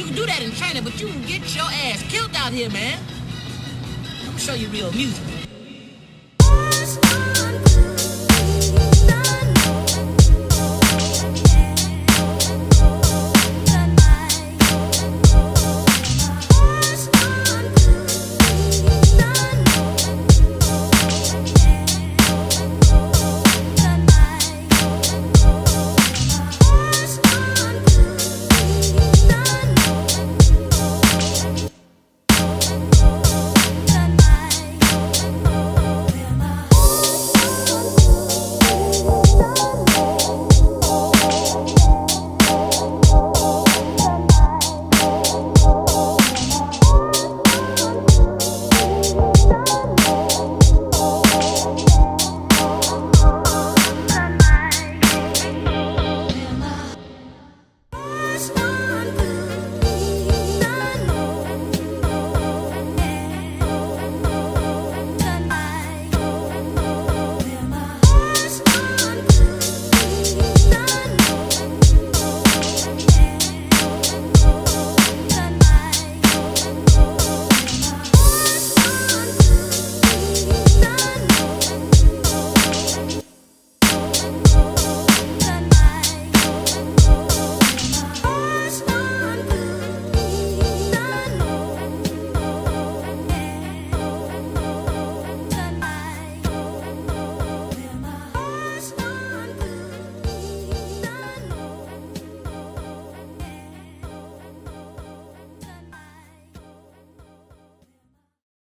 You can do that in training, but you can get your ass killed out here, man. I'm gonna show you real music.